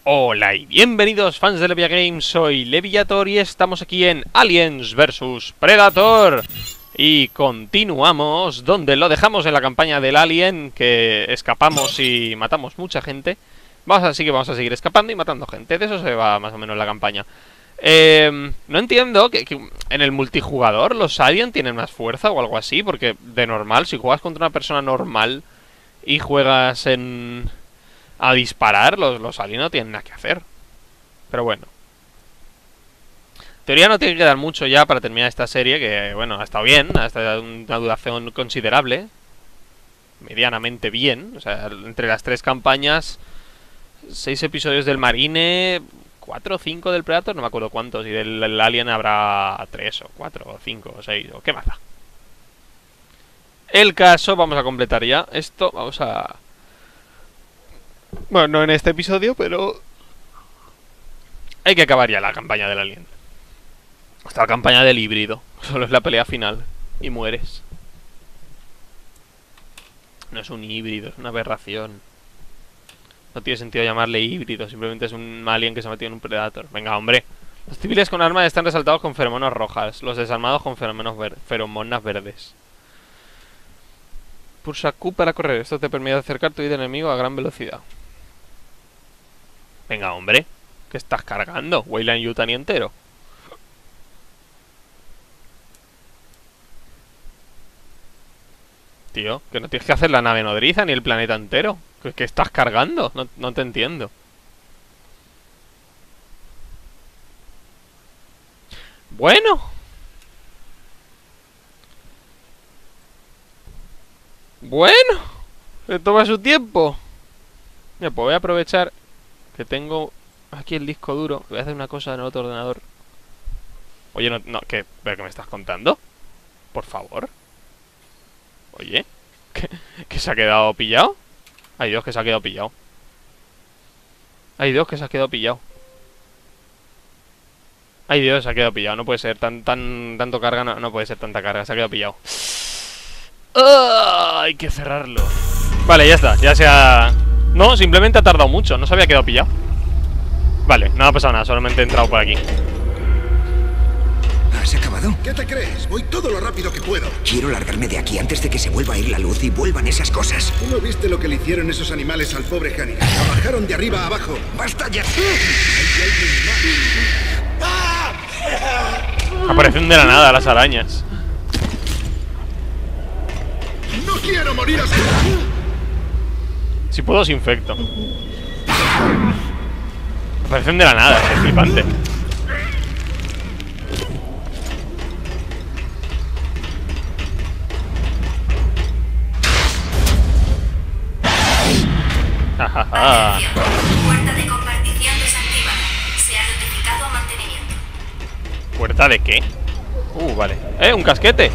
Hola y bienvenidos fans de Levia Games, soy Leviator y estamos aquí en Aliens vs Predator. Y continuamos donde lo dejamos en la campaña del Alien, que escapamos y matamos mucha gente. Así que vamos a seguir escapando y matando gente, de eso se va más o menos la campaña. No entiendo que en el multijugador los Alien tienen más fuerza o algo así, porque de normal, si juegas contra una persona normal y juegas a disparar, los aliens no tienen nada que hacer. Pero bueno, en teoría no tiene que dar mucho ya para terminar esta serie, que bueno, ha estado bien, ha estado una duración considerable, medianamente bien. O sea, entre las tres campañas, 6 episodios del Marine, 4 o 5 del Predator, no me acuerdo cuántos, y del Alien habrá 3 o 4 o 5 o 6, o qué más da. El caso, vamos a completar ya esto, vamos a... Bueno, no en este episodio, pero hay que acabar ya la campaña del Alien. Hasta la campaña del híbrido. Solo es la pelea final y mueres. No es un híbrido, es una aberración. No tiene sentido llamarle híbrido, simplemente es un alien que se ha metido en un Predator. Venga, hombre. Los civiles con armas están resaltados con feromonas rojas, los desarmados con feromonas verdes. Pulsa Q para correr. Esto te permite acercar tu enemigo a gran velocidad. Venga, hombre. ¿Qué estás cargando? Weyland Yutani entero. Tío, que no tienes que hacer la nave nodriza ni el planeta entero. ¿Qué estás cargando? No te entiendo. Bueno. Bueno. Se toma su tiempo. Mira, pues voy a aprovechar que tengo aquí el disco duro. Voy a hacer una cosa en el otro ordenador. Oye, ¿pero qué me estás contando? Por favor. Oye, ¿que se ha quedado pillado? Ay, Dios, que se ha quedado pillado. Ay, Dios, que se ha quedado pillado. Ay, Dios, se ha quedado pillado. No puede ser tanto carga, no puede ser tanta carga. Se ha quedado pillado. Hay que cerrarlo. Vale, ya está, ya se ha... No, simplemente ha tardado mucho, no se había quedado pillado. Vale, no ha pasado nada, solamente he entrado por aquí. ¿Has acabado? ¿Qué te crees? Voy todo lo rápido que puedo. Quiero largarme de aquí antes de que se vuelva a ir la luz y vuelvan esas cosas. ¿Tú no viste lo que le hicieron esos animales al pobre Hannigan? Lo bajaron de arriba a abajo. ¡Basta ya! Aparecen de la nada las arañas. ¡No quiero morir así! Si puedo os infecto. Aparecen de la nada, es flipante. Jajaja. Puerta de compartición desactivada. Se ha notificado a mantenimiento. ¿Puerta de qué? Vale. Un casquete.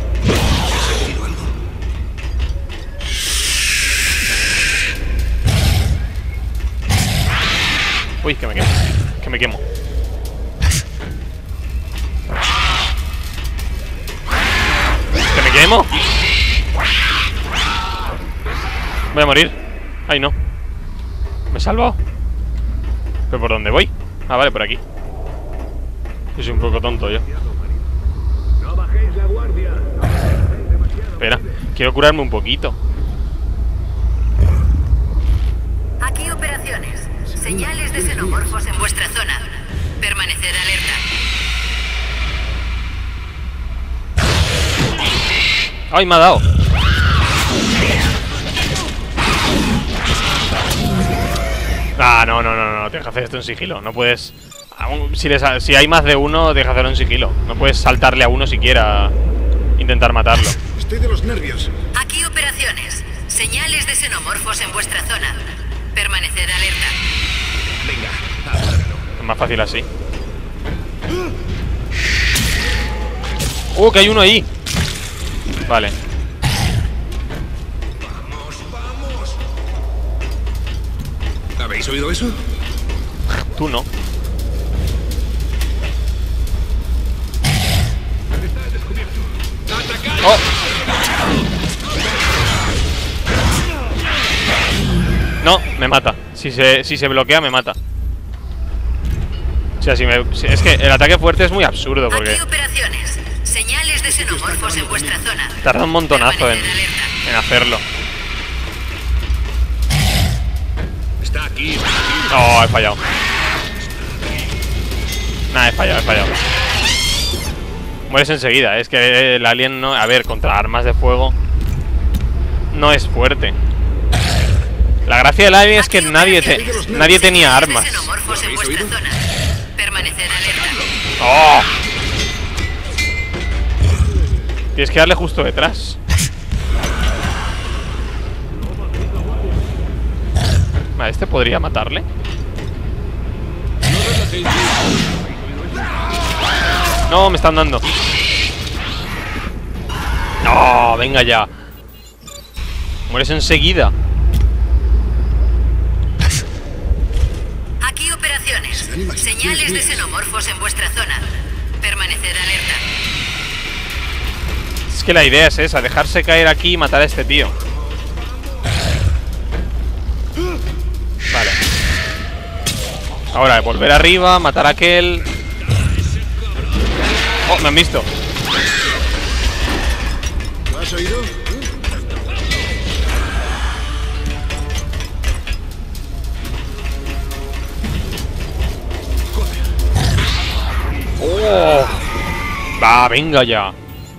Uy, que me quemo. Que me quemo. Que me quemo. Voy a morir. Ay, no. Me he salvado. ¿Pero por dónde voy? Ah, vale, por aquí. Yo soy un poco tonto yo. Espera, quiero curarme un poquito. Aquí operaciones. Señales de xenomorfos en vuestra zona. Permanecer alerta. ¡Ay, me ha dado! Ah, no, tienes que hacer esto en sigilo. No puedes... Si hay más de uno, tienes que hacerlo en sigilo. No puedes saltarle a uno siquiera. Intentar matarlo. Estoy de los nervios. Aquí operaciones. Señales de xenomorfos en vuestra zona. Permanecer alerta. Venga, Es más fácil así. Que hay uno ahí. Vale. vamos. ¿Habéis oído eso? Tú no. ¡Oh! No, me mata. Si se bloquea, me mata. sea, es que el ataque fuerte es muy absurdo porque Aquí operaciones. Señales de xenomorfos en vuestra zona. tarda un montonazo en Permanecer alerta. hacerlo. Está aquí. Oh, he fallado. Nah, he fallado. Mueres enseguida. Es que el alien no... A ver, contra armas de fuego no es fuerte. La gracia del alien es que nadie tenía armas. Xenomorfos en vuestra zona. Permanecer alerta. ¡Oh! Tienes que darle justo detrás. Vale, este podría matarle. No, me están dando. No, venga ya. Mueres enseguida. Aquí operaciones. Señales de xenomorfos en vuestra zona. Permanecer alerta. Es que la idea es esa, dejarse caer aquí y matar a este tío. Vale. Ahora, volver arriba, matar a aquel. Oh, me han visto. ¿Lo has oído? Oh. Va, venga ya.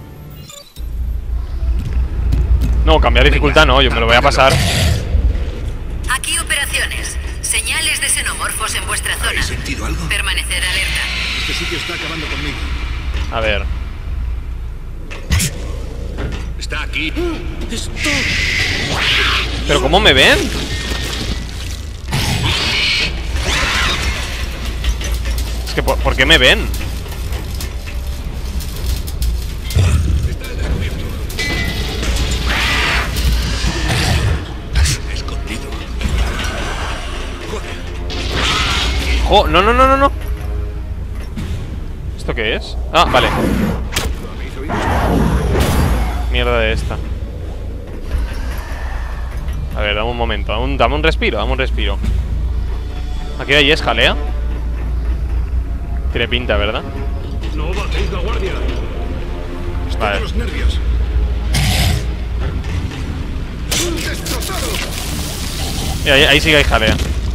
No, cambiar dificultad no, yo me lo voy a pasar. Aquí operaciones. Señales de xenomorfos en vuestra zona. ¿Habéis sentido algo? Permanecer alerta. Este sitio está acabando conmigo. A ver. Está aquí. ¿Pero cómo me ven? Es que, ¿por qué me ven? Escondido. Oh, no. ¿Esto qué es? Ah, vale. Mierda de esta. A ver, dame un momento. Dame un respiro. Aquí hay jalea. Tiene pinta, ¿verdad? No bajéis la guardia. Estoy Vale. de los nervios. ¡Destrozado! Y ahí sí que hay jalea.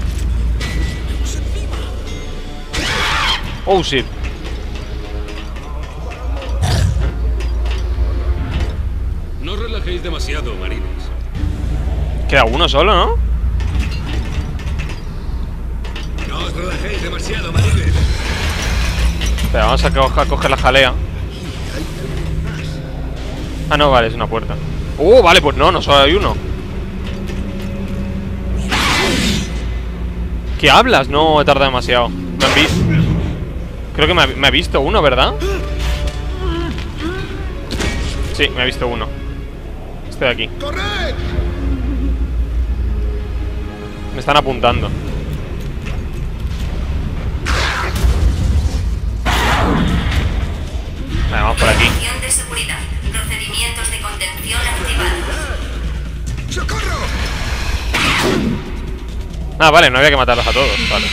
Oh, shit. No relajéis demasiado, marines. Queda uno solo, ¿no? No os relajéis demasiado, marines. Espera, vamos a coger la jalea. Ah, no, vale, es una puerta. Vale, pues no solo hay uno. ¿Qué hablas? No, he tardado demasiado. Me han visto. Creo que me ha visto uno, ¿verdad? Sí, me ha visto uno. Estoy aquí. ¡Corred! Me están apuntando. Vale, vamos por aquí. Protección de seguridad. Procedimientos de contención activados. ¡Socorro! Ah, vale, no había que matarlos a todos. Vale.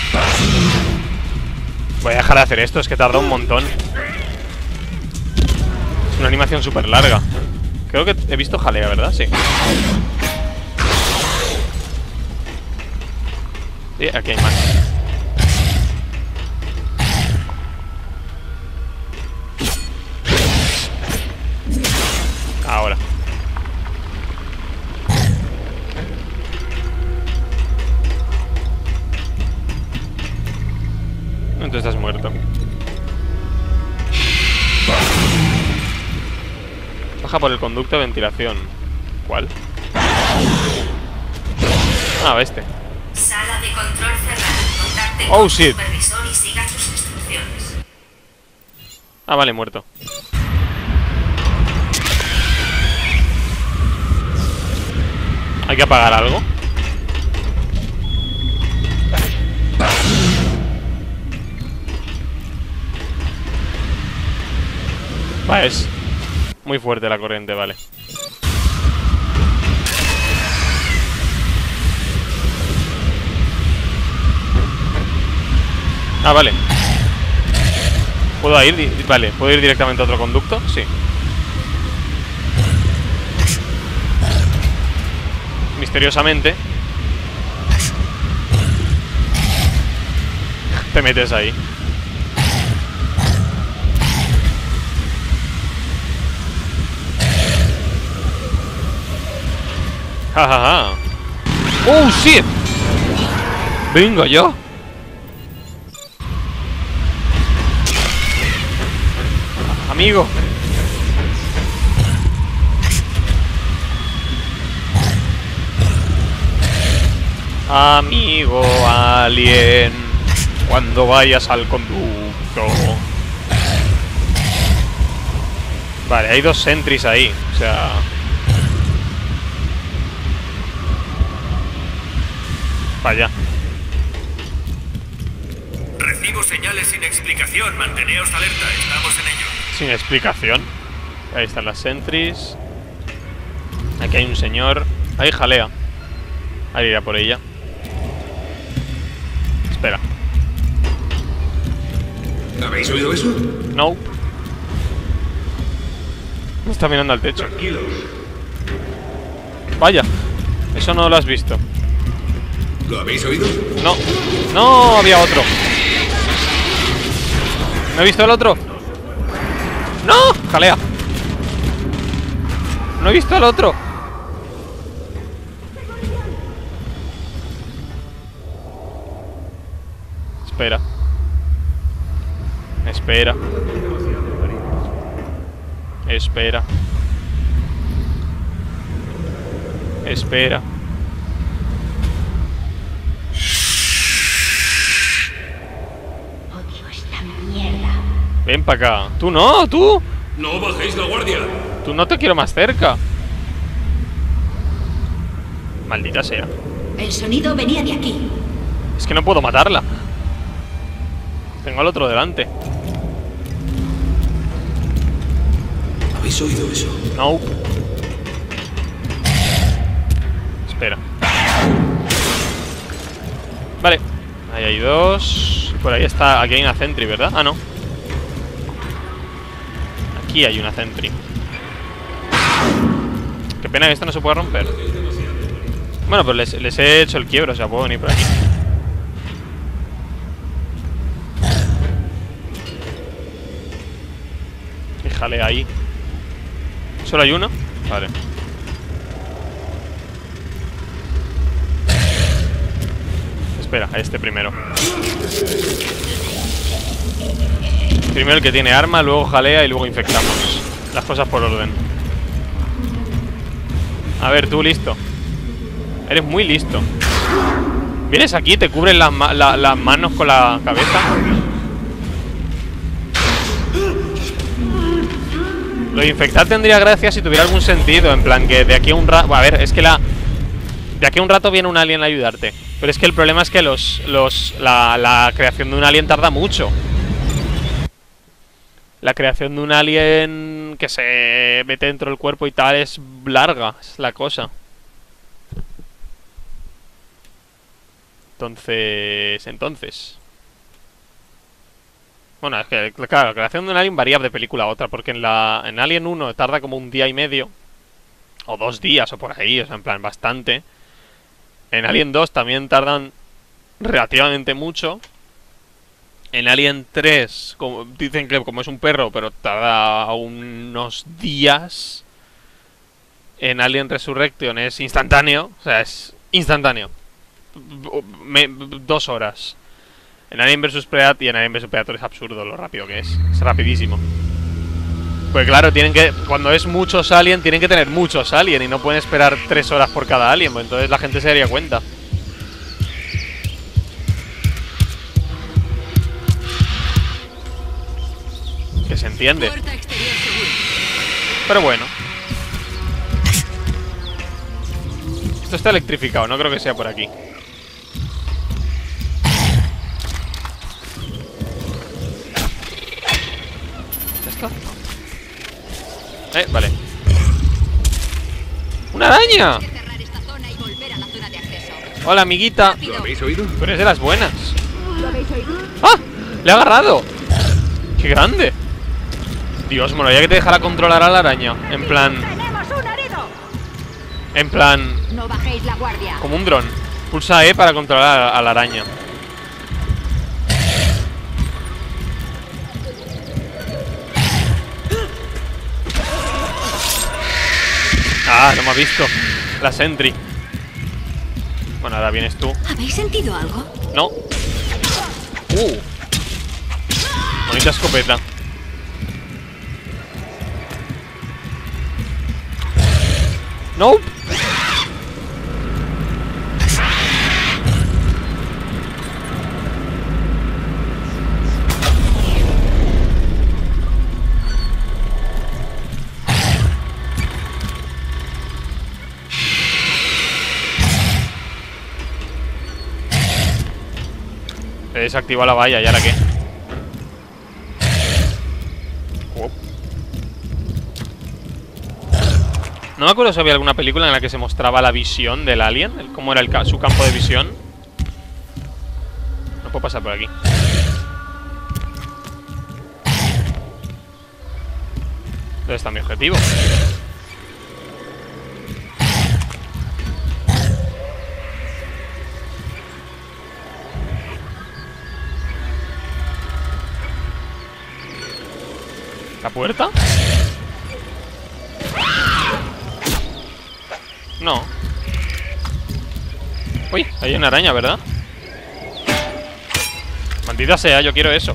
Voy a dejar de hacer esto, es que tarda un montón. Es una animación súper larga. Creo que he visto jalea, ¿verdad? Sí. Sí, aquí hay más. Ahora. Entonces estás muerto. Baja por el conducto de ventilación. ¿Cuál? Ah, este. Sala de control cerrada. Contacte Oh, con shit. el supervisor y siga sus instrucciones. Ah, vale, muerto. ¿Hay que apagar algo? Vale, es muy fuerte la corriente, vale. Ah, vale. ¿Puedo ir? Vale, ¿puedo ir directamente a otro conducto? Sí. Misteriosamente te metes ahí. Jajaja. ¡Oh, shit! Venga yo. Amigo. Amigo alien, cuando vayas al conducto. Vale, hay 2 sentries ahí. O sea... Vaya. Recibo señales sin explicación. Manteneos alerta. Estamos en ello. Sin explicación. Ahí están las sentries. Aquí hay un señor. Ahí jalea. Ahí irá por ella. Espera. ¿Habéis oído eso? No. Me está mirando al techo. Tranquilos. Vaya. Eso no lo has visto. ¿Lo habéis oído? No. No, había otro. ¿No he visto el otro? ¡No! Jalea. No he visto al otro. Espera. Espera. Espera. Espera. Odio esta mierda. Ven para acá. Tú no, tú. No bajéis la guardia. Tú no te quiero más cerca. Maldita sea. El sonido venía de aquí. Es que no puedo matarla. Tengo al otro delante. ¿Habéis oído eso? No. Espera. Vale. Ahí hay 2. Por ahí está. Aquí hay una sentry, ¿verdad? Ah, no. Aquí hay una sentry. Qué pena que esto no se pueda romper. Bueno, pues les he hecho el quiebro. O sea, puedo venir por aquí. Fíjale ahí. ¿Solo hay uno? Vale. Espera, a este primero. Primero el que tiene arma, luego jalea y luego infectamos. Las cosas por orden. A ver, tú listo. Eres muy listo. Vienes aquí, te cubres las manos con la cabeza. Lo de infectar tendría gracia si tuviera algún sentido. En plan que de aquí a un rato... A ver, es que de aquí a un rato viene un alien a ayudarte. Pero es que el problema es que la creación de un alien tarda mucho. La creación de un alien que se mete dentro del cuerpo y tal es larga, es la cosa. Entonces... Bueno, es que, claro, la creación de un alien varía de película a otra. Porque en Alien 1 tarda como 1 día y medio. O 2 días o por ahí, o sea, en plan, bastante. En Alien 2 también tardan relativamente mucho. En Alien 3 dicen que como es un perro, pero tarda unos días. En Alien Resurrection es instantáneo. O sea, es instantáneo. 2 horas. En Alien vs Predator y en Alien vs Predator es absurdo lo rápido que es. Es rapidísimo. Pues claro, cuando es muchos alien, tienen que tener muchos alien y no pueden esperar 3 horas por cada alien. Pues entonces la gente se daría cuenta. Que se entiende. Pero bueno. Esto está electrificado, no creo que sea por aquí. ¿Esto? Vale. ¡Una araña! Hola, amiguita. ¿Lo habéis oído? Tú eres de las buenas. ¡Ah! ¡Le ha agarrado! ¡Qué grande! Dios, molaría que te dejara controlar a la araña. En plan... ¡Tenemos un herido! En plan... No bajéis la guardia. Como un dron. Pulsa E para controlar a la araña. Ah, no me ha visto. La sentry. Bueno, ahora vienes tú. ¿Habéis sentido algo? No. Bonita escopeta. No. He desactivado la valla, ¿y ahora qué? No me acuerdo si había alguna película en la que se mostraba la visión del alien, cómo era su campo de visión. No puedo pasar por aquí. ¿Dónde está mi objetivo? ¿La puerta? No. Uy, hay una araña, ¿verdad? Maldita sea, yo quiero eso.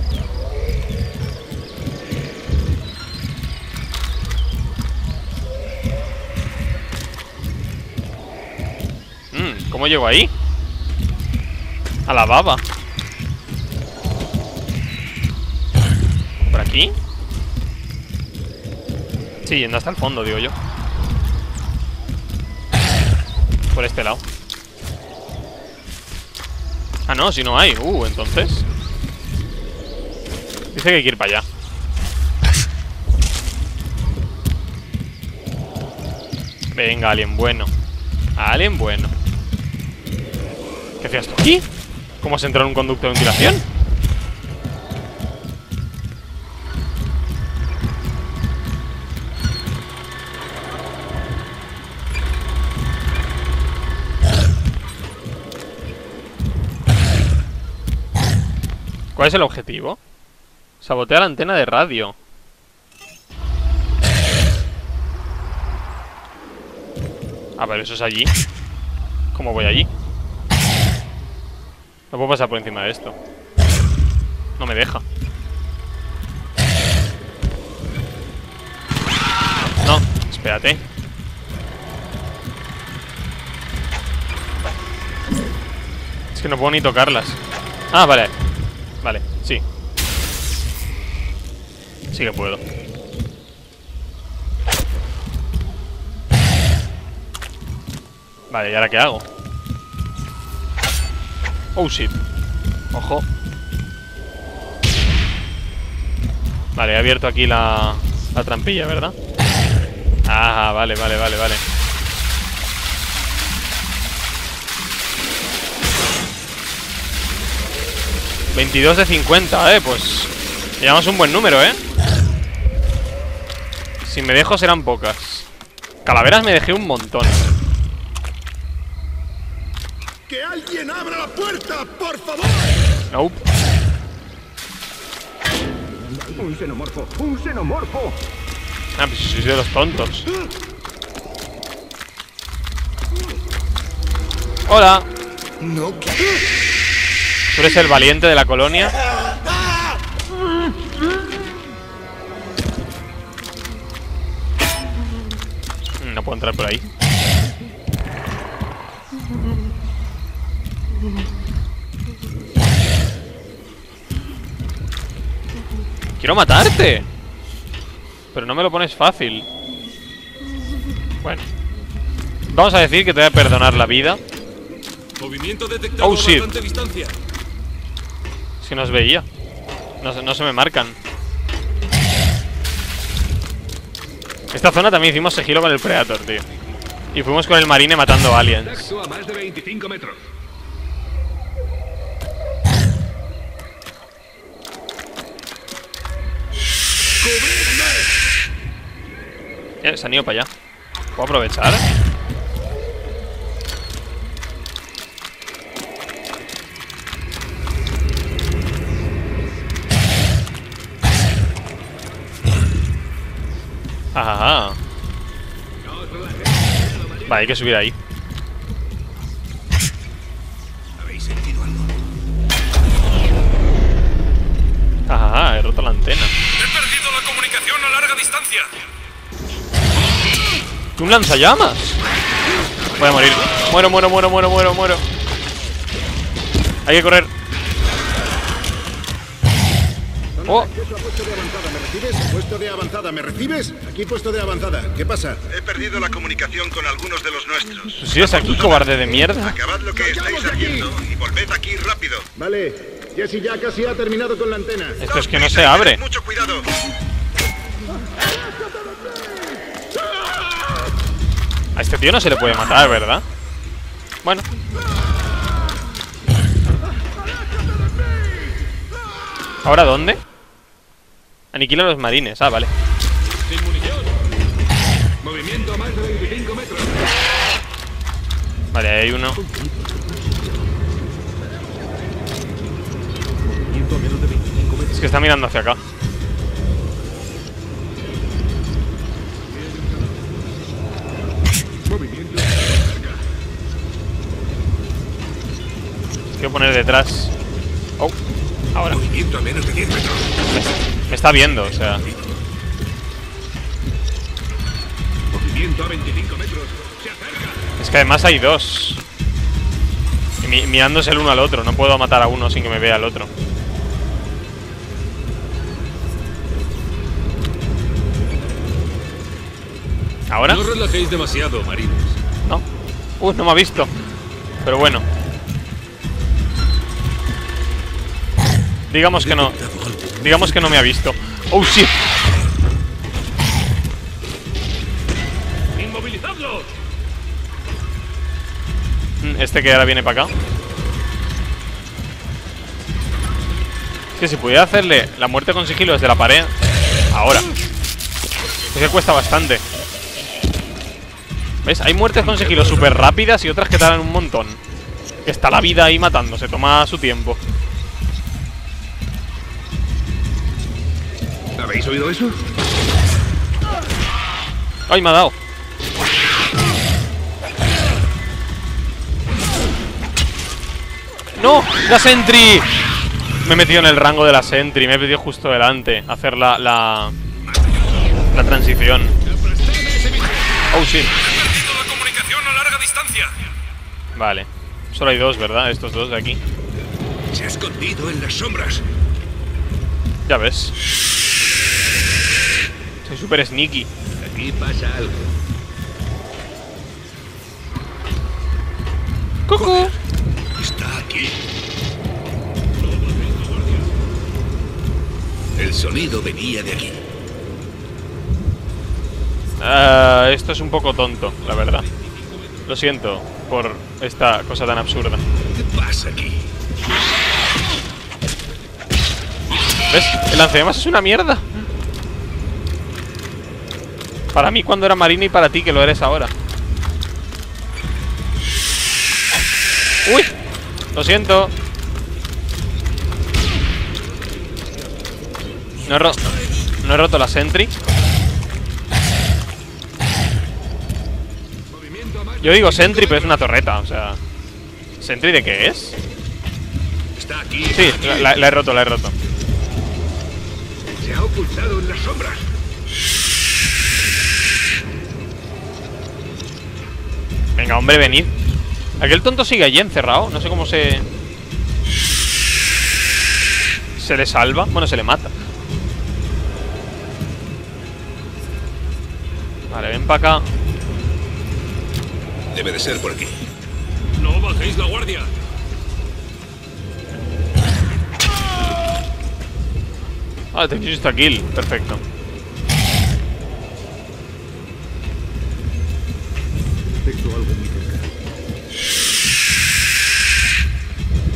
¿Cómo llego ahí? A la baba. ¿Por aquí? Sí, yendo hasta el fondo, digo yo. Por este lado. Ah, no, si no hay. Entonces dice que hay que ir para allá. Venga, alien bueno. Alien bueno. ¿Qué hacías tú aquí? ¿Cómo se entró en un conducto de ventilación? ¿Cuál es el objetivo? Sabotea la antena de radio. A ver, eso es allí. ¿Cómo voy allí? No puedo pasar por encima de esto. No me deja. No, espérate. Es que no puedo ni tocarlas. Ah, vale. Vale, sí. Sí que puedo. Vale, ¿y ahora qué hago? Oh, shit. Ojo. Vale, he abierto aquí la trampilla, ¿verdad? Ah, vale. 22 de 50, pues llevamos un buen número, Si me dejo serán pocas. Calaveras me dejé un montón. ¡Que alguien abra la puerta, por favor! Nope. ¡Un xenomorfo! ¡Un xenomorfo! Ah, pues sois de los tontos. Hola. No, ¿Tú eres el valiente de la colonia? No puedo entrar por ahí. ¡Quiero matarte! Pero no me lo pones fácil. Bueno, vamos a decir que te voy a perdonar la vida. Movimiento detectado Oh, a shit. bastante distancia. Es que no os veía. No se me marcan. Esta zona también hicimos sigilo con el Predator, tío. Y fuimos con el Marine matando aliens. Contacto a más de 25 metros. Se han ido para allá. ¿Puedo aprovechar? Ajá. Vale, hay que subir ahí. ¿Habéis sentido algo? Ajá, he roto la antena. He perdido la comunicación a larga distancia. ¡Un lanzallamas! Voy a morir. Muero. Hay que correr. Oh, Puesto de avanzada, ¿me recibes? Puesto de avanzada, ¿me recibes? Aquí puesto de avanzada. ¿Qué pasa? He perdido la comunicación con algunos de los nuestros. pues si es aquí, cobarde de mierda. Acabad lo que estáis haciendo y volved aquí rápido. Vale. Jesse ya casi ha terminado con la antena. Esto es que no se abre. Mucho cuidado. A este tío no se le puede matar, ¿verdad? Bueno. ¿Ahora dónde? Aniquila a los marines. Ah, vale. Sin munición. Movimiento a más de 25 metros. Vale, hay uno. Es que está mirando hacia acá. Quiero poner detrás. Oh, ahora. Movimiento a menos de 10 metros. Me está viendo, o sea. Movimiento a 25 metros. Se acerca. Es que además hay dos. Y mirándose el uno al otro. No puedo matar a uno sin que me vea el otro. ¿Ahora? No relajéis demasiado, marines. No. No me ha visto. Pero bueno. Digamos que no. Digamos que no me ha visto. Oh, sí. ¡Inmovilizadlo! Este que ahora viene para acá. Es que si pudiera hacerle la muerte con sigilo desde la pared. Ahora. Es que cuesta bastante. ¿Ves? Hay muertes con sigilo súper rápidas y otras que tardan un montón. Que está la vida ahí matando, se toma su tiempo. ¿Habéis oído eso? ¡Ay, me ha dado! ¡No! ¡La sentry! Me he metido en el rango de la sentry. Me he metido justo delante. A hacer la transición. Oh, shit. La comunicación a larga distancia. Vale. Solo hay dos, ¿verdad? Estos dos de aquí. Se ha escondido en las sombras. Ya ves. Soy súper sneaky. Aquí pasa algo. ¡Cucú! Está aquí. El sonido venía de aquí. Esto es un poco tonto, la verdad. Lo siento por esta cosa tan absurda. ¿Qué pasa aquí? ¿Ves? El lanzallamas es una mierda. Para mí cuando era marino y para ti que lo eres ahora. ¡Uy! Lo siento. No he roto la sentry. Yo digo sentry, pero es una torreta, o sea. ¿Sentry de qué es? Está aquí. Sí, la he roto, la he roto. Se ha ocultado en las sombras. Venga, hombre, venid. Aquel tonto sigue allí encerrado. No sé cómo se le salva. Bueno, se le mata. Vale, ven para acá. Debe de ser por aquí. No bajéis la guardia. Ah, te hiciste kill. Perfecto. Detecto algo muy cerca.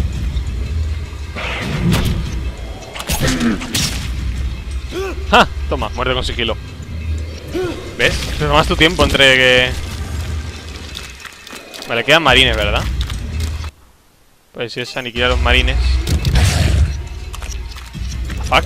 ¡Ja! Toma, muerte con sigilo. ¿Ves? Te tomas tu tiempo entre que... Vale, quedan marines, ¿verdad? Pues si es aniquilar a los marines. Fuck.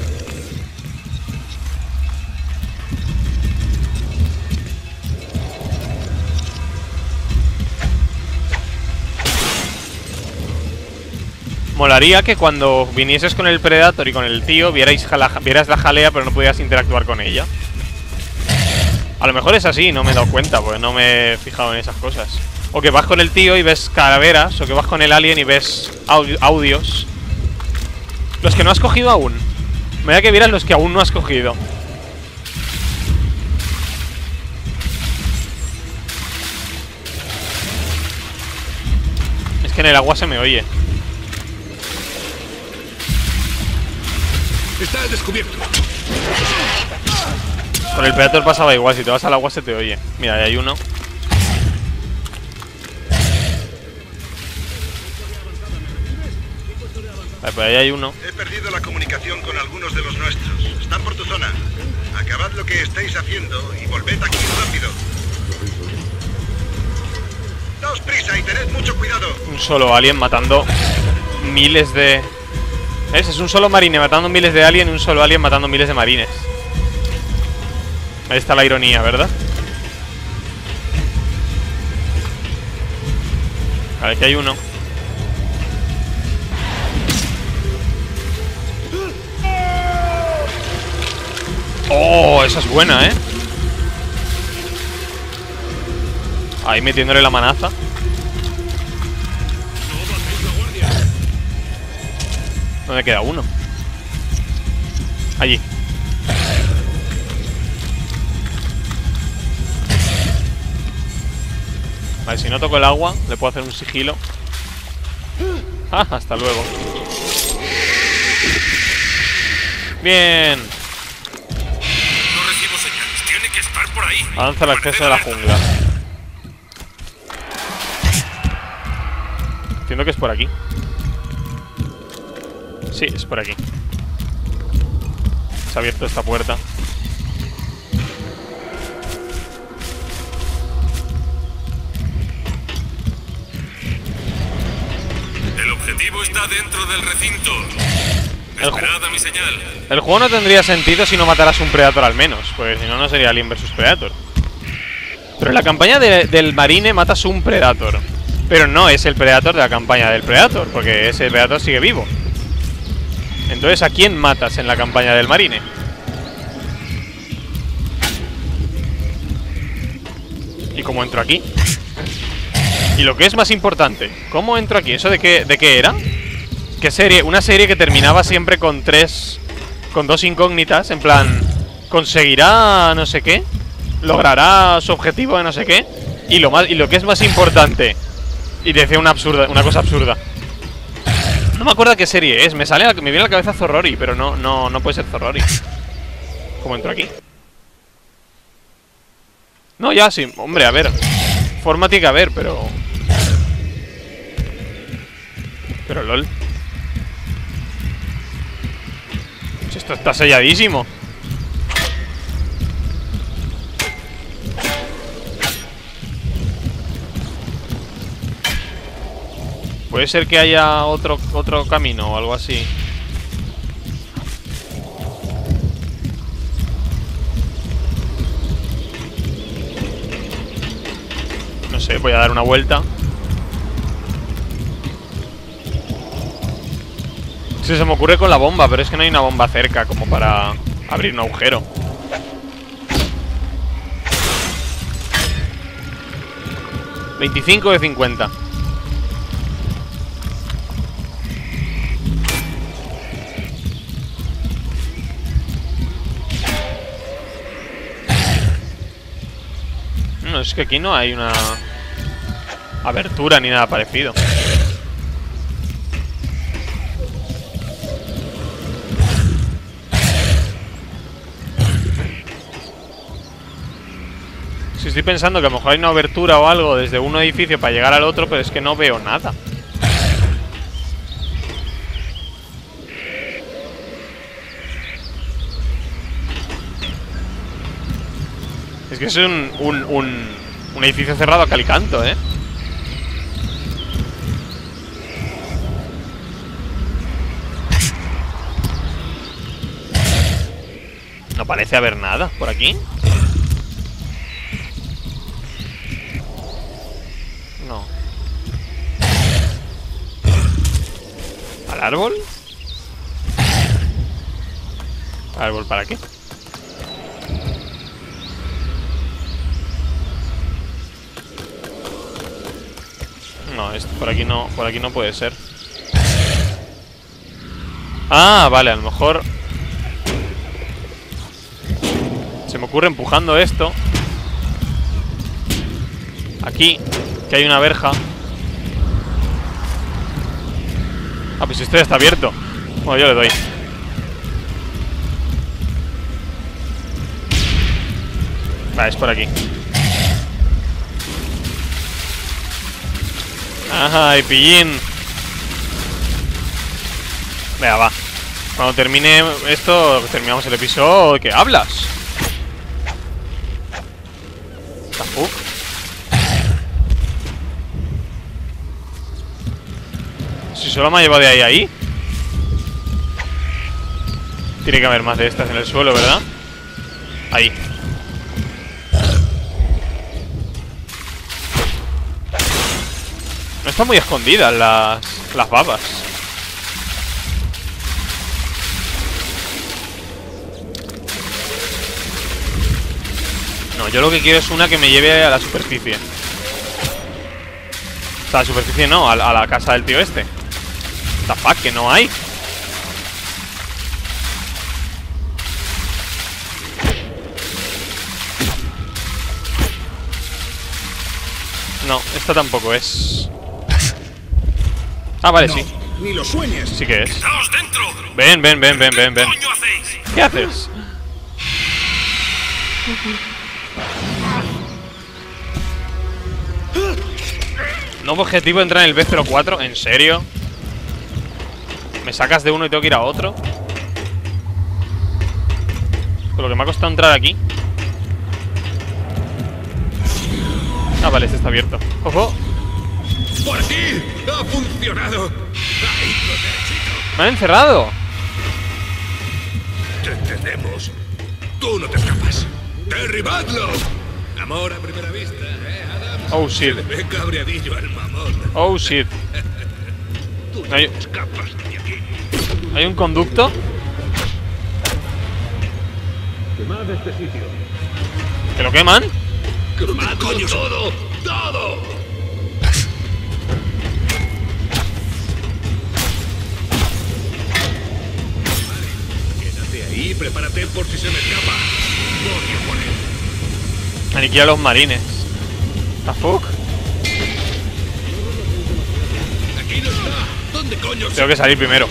Molaría que cuando vinieses con el Predator y con el tío vieras la jalea, pero no pudieras interactuar con ella. A lo mejor es así, no me he dado cuenta, porque no me he fijado en esas cosas. O que vas con el tío y ves calaveras, o que vas con el alien y ves audios. Los que no has cogido aún. Me da que vieras los que aún no has cogido. Es que en el agua se me oye. Está descubierto. Con el Predator pasaba igual, si te vas al agua se te oye. Mira, ahí hay uno. Vale, pues ahí hay uno. He perdido la comunicación con algunos de los nuestros. Están por tu zona. Acabad lo que estáis haciendo y volved aquí rápido. Daos prisa y tened mucho cuidado. Un solo alien matando miles de... ¿Ves? Es un solo marine matando miles de aliens y un solo alien matando miles de marines. Ahí está la ironía, ¿verdad? A ver, que hay uno. ¡Oh! Esa es buena, ¿eh? Ahí metiéndole la manaza. ¿Dónde queda uno? Allí. Vale, si no toco el agua, le puedo hacer un sigilo. Ah, hasta luego. Bien. No recibo señales. Tiene que estar por ahí. Avanza el acceso de la jungla. Entiendo que es por aquí. Sí, es por aquí. Se ha abierto esta puerta. El objetivo está dentro del recinto. Esperad a mi señal. El juego no tendría sentido si no mataras un Predator al menos, pues si no, no sería Alien vs Predator. Pero en la campaña del Marine matas un Predator, pero no es el Predator de la campaña del Predator, porque ese Predator sigue vivo. Entonces, ¿a quién matas en la campaña del Marine? ¿Y cómo entro aquí? Y lo que es más importante, ¿cómo entro aquí? ¿Eso de qué era? ¿Qué serie? Una serie que terminaba siempre con dos incógnitas, en plan, ¿conseguirá no sé qué? ¿Logrará su objetivo de no sé qué? Y lo que es más importante, y decía una cosa absurda. No me acuerdo qué serie es, me viene a la cabeza Zorrori, pero no puede ser Zorrori. ¿Cómo entro aquí? No, ya sí, hombre, a ver. Forma tiene que haber, pero lol. Esto está selladísimo. Puede ser que haya otro camino o algo así. No sé, voy a dar una vuelta. Sí, se me ocurre con la bomba, pero es que no hay una bomba cerca como para abrir un agujero. $25 de 50. No, es que aquí no hay una abertura ni nada parecido. Si estoy pensando que a lo mejor hay una abertura o algo desde un edificio para llegar al otro, pero es que no veo nada. Es que es un edificio cerrado a cal y canto, ¿eh? No parece haber nada por aquí. No. ¿Al árbol? ¿Árbol para qué? No, por aquí no puede ser. Ah, vale, a lo mejor se me ocurre empujando esto aquí, que hay una verja. Ah, pues esto ya está abierto. Bueno, yo le doy. Vale, es por aquí. Ajá, y pillín. Venga, va. Cuando termine esto, terminamos el episodio. ¿Qué hablas? ¿Tafuc? Si solo me ha llevado de ahí a ahí. Tiene que haber más de estas en el suelo, ¿verdad? Ahí. No están muy escondidas las babas. No, yo lo que quiero es una que me lleve a la superficie. O sea, a la superficie no, a la casa del tío este. What the fuck, que no hay. No, esta tampoco es. Ah, vale, No, sí. ni lo sueñes. Sí que es. ¡Quedaos dentro! Ven. ¿Qué coño hacéis? ¿Qué haces? Nuevo objetivo, entrar en el B04. ¿En serio? ¿Me sacas de uno y tengo que ir a otro? Con lo que me ha costado entrar aquí. Ah, vale, este está abierto. ¡Ojo! ¡Por aquí! ¡Ha funcionado! ¡Ahí, derechito! ¡Me han encerrado! ¡Te entendemos! ¡Tú no te escapas! ¡Derribadlo! Amor a primera vista, ¿eh, Adam? Oh, shit. Se le ve cabreadillo al mamón. Oh, shit. Tú no Hay, te escapas de aquí. ¿hay un conducto? Quemad este sitio. ¿Que lo queman? ¡Quemadlo todo! ¡Todo! Quédate ahí, prepárate por si se me escapa. Voy a poner. Aniquila a los marines. ¿The fuck? Aquí no está. ¿Dónde coño se... Tengo que salir primero.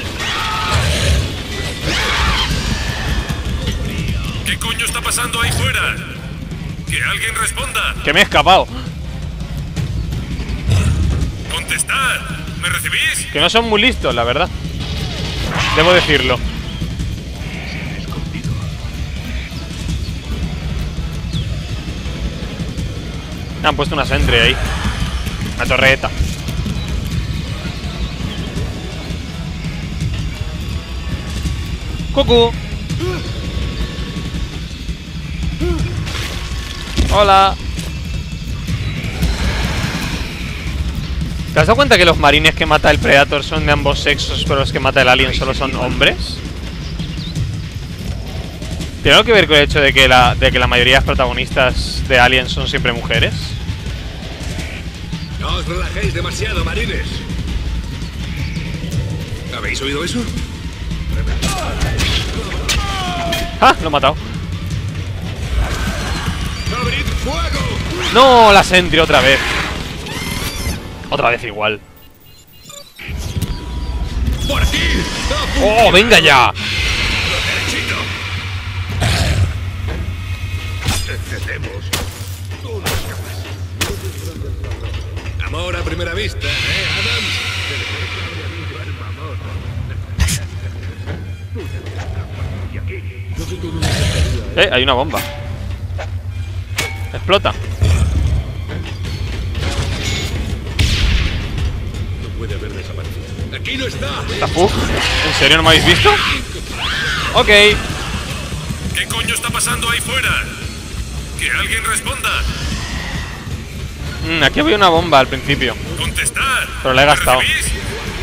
¿Qué coño está pasando ahí fuera? ¡Que alguien responda! Que me he escapado. ¡Contestad! ¿Me recibís? Que no son muy listos, la verdad. Debo decirlo. Me han puesto una sentry ahí. Una torreta. ¡Cucú! Hola. ¿Te has dado cuenta que los marines que mata el Predator son de ambos sexos, pero los que mata el Alien solo son hombres? ¿Tiene algo que ver con el hecho de que la mayoría de las protagonistas de Alien son siempre mujeres? No os relajéis demasiado, marines. ¿Habéis oído eso? ¡Ah! Lo he matado. ¡Abrid fuego! ¡No! La sentry otra vez. Otra vez igual. ¡Por aquí! ¡Oh, venga ya! ¡Derechito! Te cedemos. Tú no escapas. Amor a primera vista, ¿eh, Adams? Se le ve cabreadillo al mamón. Tú no te escapas de aquí. Hay una bomba. Explota. No puede haber desaparecido. ¡Aquí no está! ¿En serio no me habéis visto? Ok. ¿Qué coño está pasando ahí fuera? Que alguien responda. Aquí había una bomba al principio, Contestar. pero la he gastado. ¿Me recibís?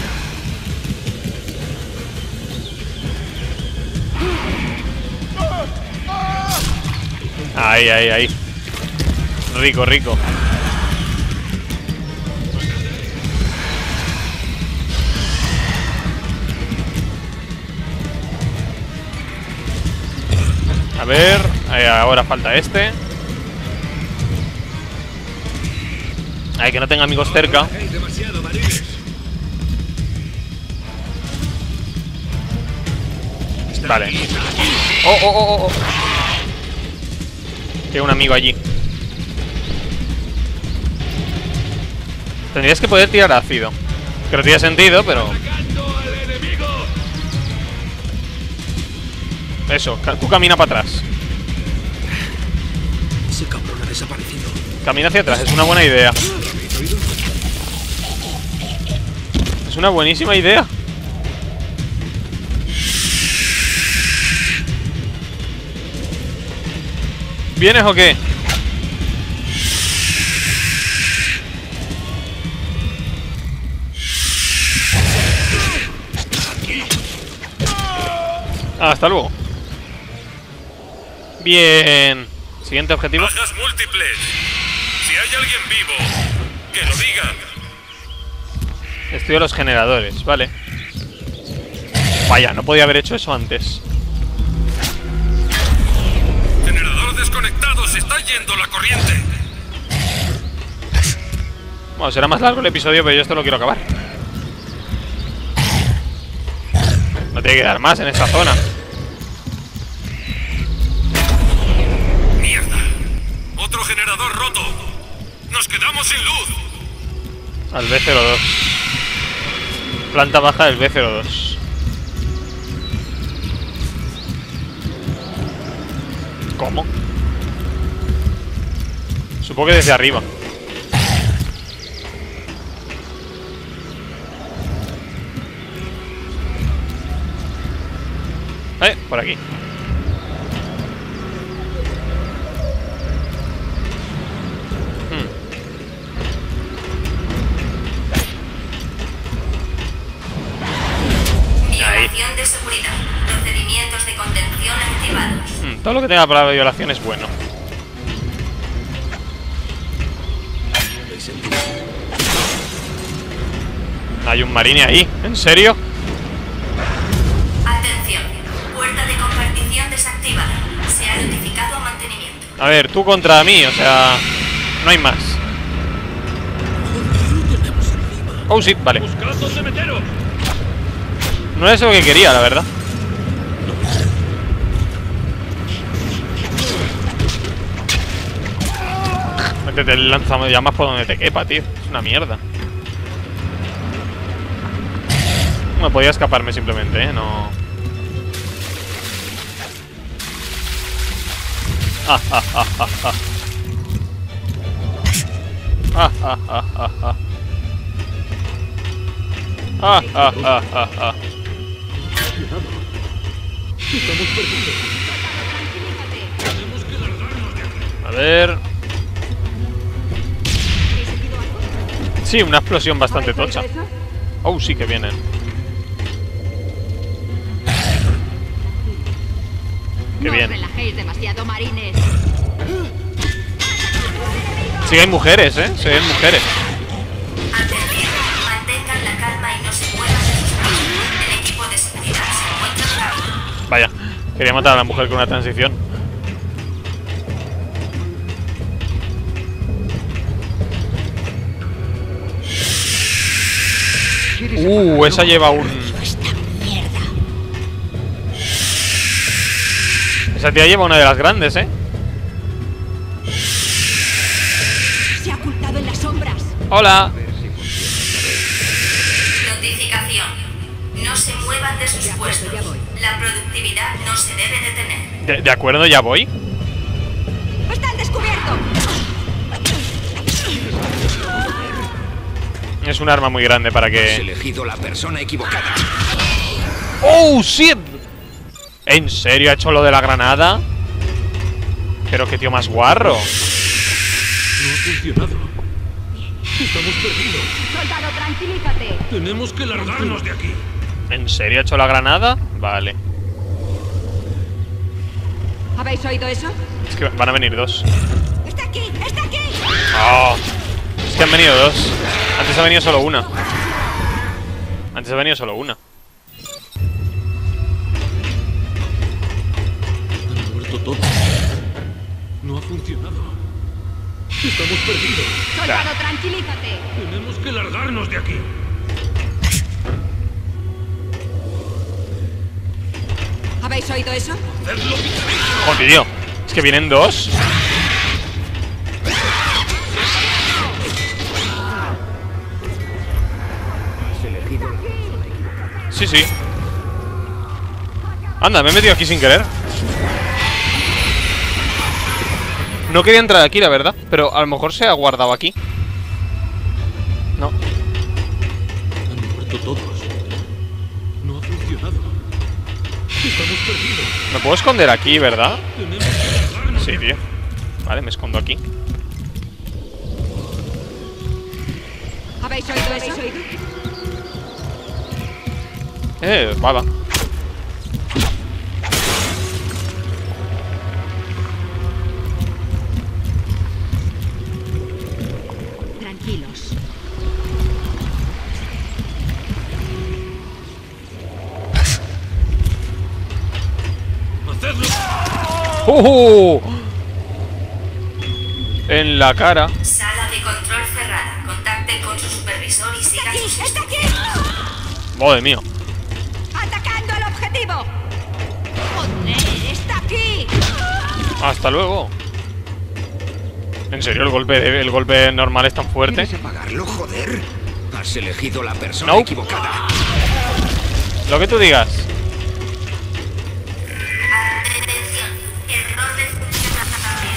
Ahí, ahí, ahí. Rico, rico. A ver, ahora falta este. Ay, que no tenga amigos cerca. Hay demasiado, marines. Vale. Oh, oh, oh, oh. Tiene un amigo allí. Tendrías que poder tirar ácido. Que no tiene sentido, pero... ¡Atacando al enemigo! Eso, tú camina para atrás. Ese cabrón ha desaparecido. Camina hacia atrás, es una buena idea. Es una buenísima idea. ¿Vienes o qué? Hasta luego. Bien. Siguiente objetivo. Bajas múltiples. Si hay alguien vivo, que lo diga. Estudio los generadores, vale. Vaya, no podía haber hecho eso antes. Generador desconectado, se está yendo la corriente. Bueno, será más largo el episodio, pero yo esto lo quiero acabar. No tiene que dar más en esa zona. Mierda. Otro generador roto. Nos quedamos sin luz. Al B02. Planta baja del B02. ¿Cómo? Supongo que desde arriba. Por aquí. Violación de seguridad. Procedimientos de contención activados. Todo lo que tenga palabra violación es bueno. Hay un marine ahí. ¿En serio? Atención. Puerta de compartición desactivada. Se ha notificado a mantenimiento. A ver, tú contra mí, o sea... No hay más. Oh, sí, vale. ¡Buscad dónde meteros! No es lo que quería, la verdad. Métete el lanzallamas por donde te quepa, tío. Es una mierda. No podía escaparme simplemente, no. A ver. Sí, una explosión bastante tocha. Oh, sí que vienen. Qué bien. No os relajéis demasiado, marines. Sí, hay mujeres, ¿eh? Sí, hay mujeres. Atención. Mantengan la calma y no se muevan de sus puestos. El equipo de seguridad se encuentra bravo. Vaya, quería matar a la mujer con una transición. Esa lleva un... Esa tía lleva una de las grandes, ¿eh? Se ha ocultado en las sombras. Hola. Notificación. No se muevan de sus puestos. La productividad no se debe detener. De acuerdo, ya voy. ¡Está al descubierto! Es un arma muy grande para Has que... elegido la persona equivocada. ¡Oh, shit! ¿En serio ha hecho lo de la granada? Pero qué tío más guarro. No ha funcionado. Estamos perdidos. Soldado, tranquilízate. Tenemos que largarnos de aquí. ¿En serio ha hecho la granada? Vale. ¿Habéis oído eso? Es que van a venir dos. ¡Está aquí! ¡Está aquí! Oh, es que han venido dos. Antes ha venido solo una. Antes ha venido solo una. Han muerto todos. No ha funcionado. Estamos perdidos. Soldado, tranquilízate. Tenemos que largarnos de aquí. ¿Habéis oído eso? Joder, tío. Es que vienen dos. Sí, sí. Anda, me he metido aquí sin querer. No quería entrar aquí, la verdad. Pero a lo mejor se ha guardado aquí. No. Han muerto todos. No ha funcionado. Estamos perdidos. Me puedo esconder aquí, ¿verdad? Tenemos que largarnos. Sí, tío. Vale, me escondo aquí. ¿Habéis oído eso? Bala. Tranquilos. ¡Hacedlo! En la cara. Sala de control cerrada. Contacten con su supervisor y sigan sus ¡Está aquí! Madre mía. ¡Atacando al objetivo! ¡Joder! ¡Está aquí! Hasta luego. ¿En serio el golpe normal es tan fuerte? ¿Quieres apagarlo, joder? Has elegido la persona No. equivocada. Lo que tú digas. Atención. Error de funcionamiento.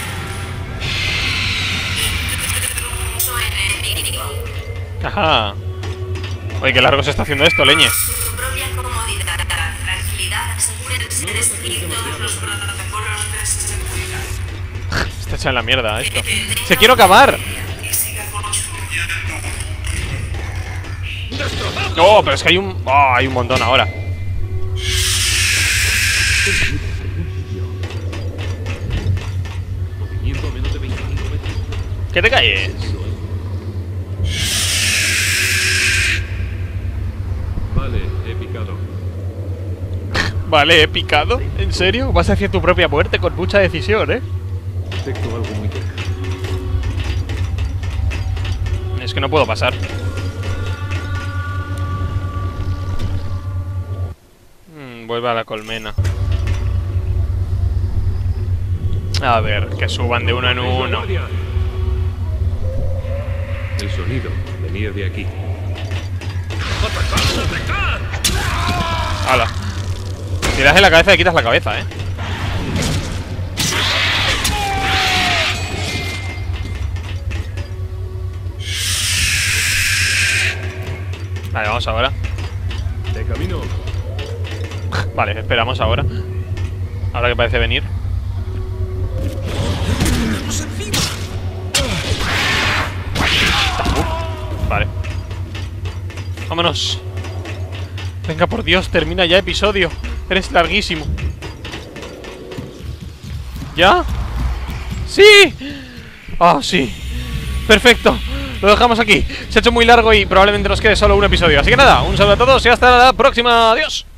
Intruso enemigo. Ajá. Oye, qué largo se está haciendo esto, leñe. Su propia comodidad, tranquilidad, asegúrense de seguir todos los protocolos de seguridad. Está hecha en la mierda esto. ¡Se quiero acabar! Y siga construyendo. No, pero es que hay un... Oh, hay un montón ahora. Movimiento a menos de 25 metros. ¿Qué te calles? Vale, he picado. Vale, he picado. ¿En serio? Vas hacia tu propia muerte con mucha decisión, ¿eh? Detecto algo muy cerca. Es que no puedo pasar. Vuelve a la colmena. A ver, que suban de uno en uno. El sonido venía de aquí. Hala. Si das en la cabeza, le quitas la cabeza, ¿eh? Vale, vamos ahora. De camino. Vale, esperamos ahora. Ahora que parece venir. Vale. Vámonos. Venga, por Dios, termina ya episodio. Eres larguísimo. ¿Ya? ¡Sí! ¡Ah, sí! Perfecto. Lo dejamos aquí. Se ha hecho muy largo y probablemente nos quede solo un episodio. Así que nada, un saludo a todos y hasta la próxima. Adiós.